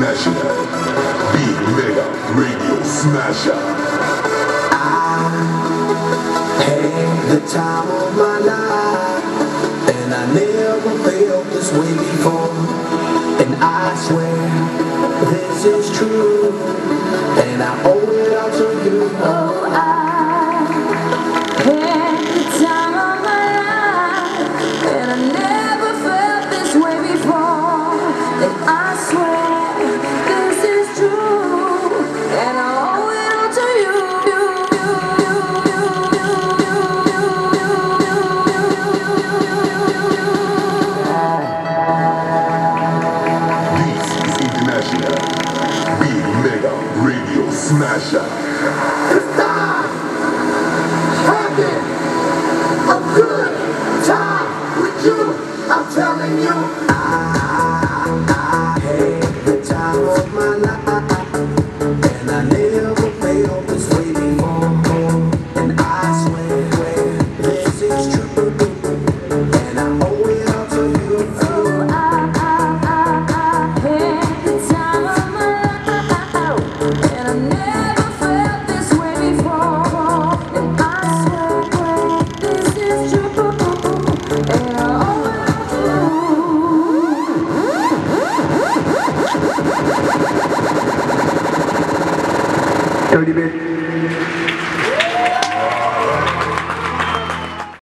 International Big Mega Radio Smasher. I had the time of my life, and I never felt this way before. And I swear this is true, and I owe it all to you.